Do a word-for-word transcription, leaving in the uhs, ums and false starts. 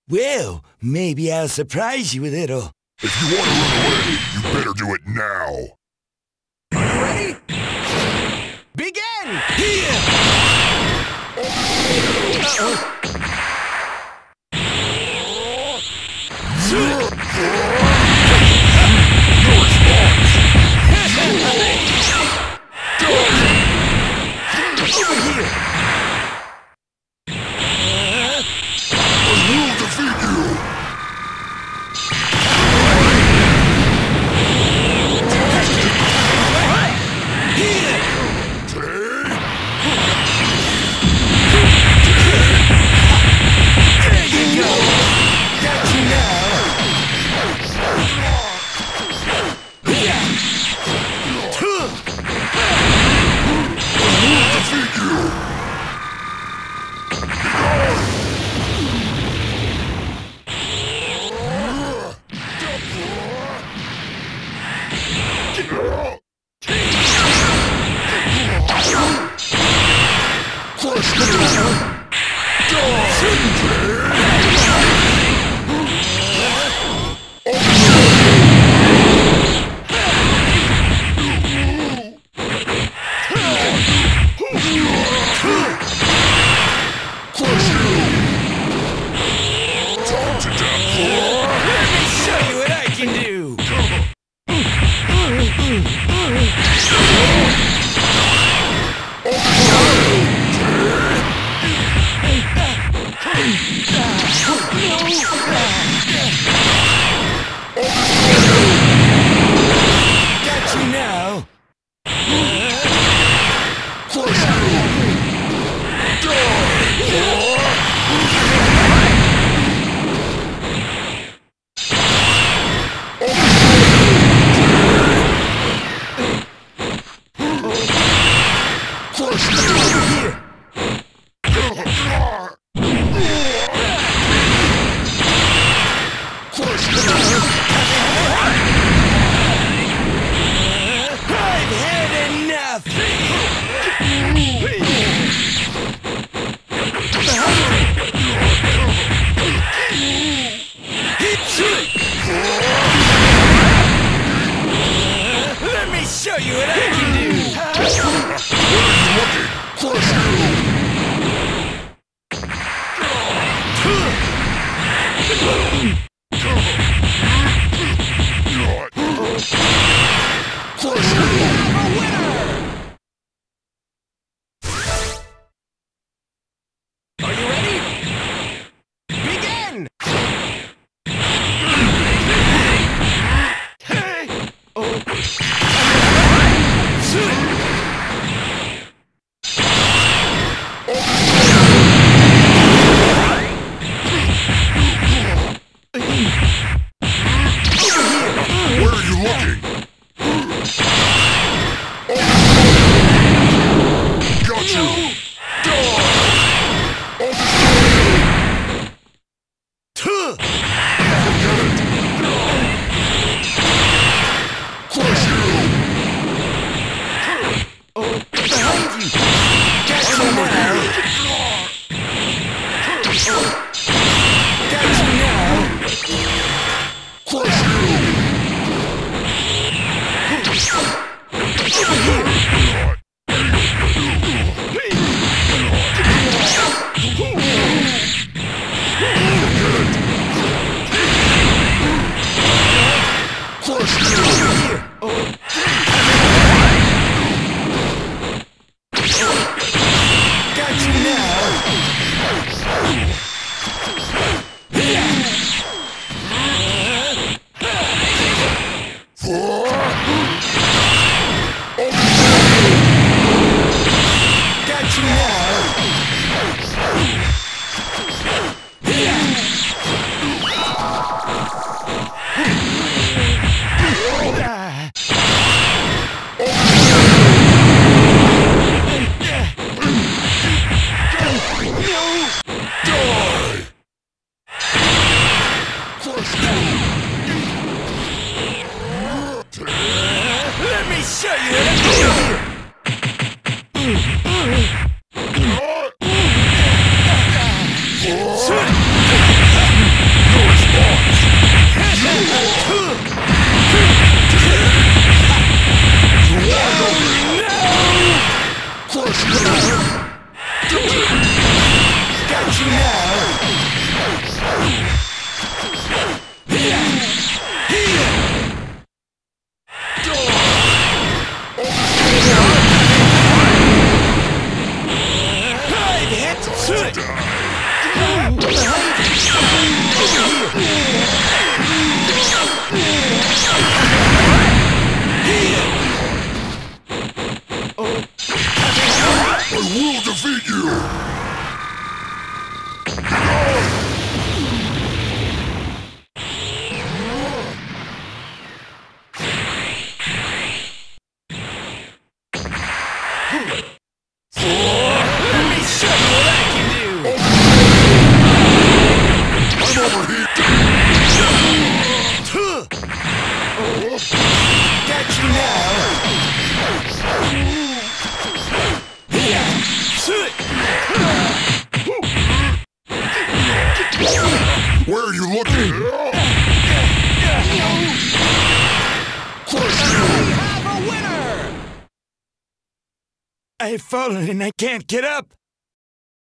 Well, maybe I'll surprise you a little. If you want to run away, you better do it now. Are you ready? Begin! Here! Uh-oh. No response! Over here! I will defeat you! Here! Take! There you go! Got you now! I will defeat you! Crush you! Time to death! Let me show you what I can do! Got you now! Crush you! Crush you! Here! Crush you! I've had enough! Let me show you what I can do! Crush you! Crush you! Are you ready? Begin! Where are you looking? Got you! I'll destroy you! Forget it! Crush you! Behind you! Got you I'm over now! here! Got you now! Crush you! Crush you! Got you now! Got you now! Let me show you what I can do! I've fallen and I can't get up.